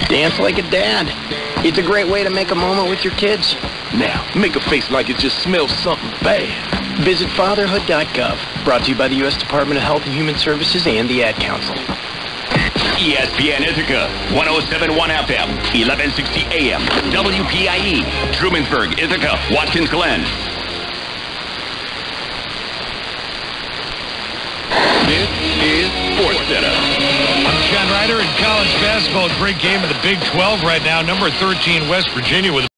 Dance like a dad. It's a great way to make a moment with your kids. Now, make a face like it just smells something bad. Visit fatherhood.gov. Brought to you by the U.S. Department of Health and Human Services and the Ad Council. ESPN Ithaca, 107.1 FM, 1160 AM, WPIE, Trumansburg, Ithaca, Watkins Glen. This is Sports Center. I'm John Ryder in college basketball. Great game of the Big 12 right now. Number 13, West Virginia with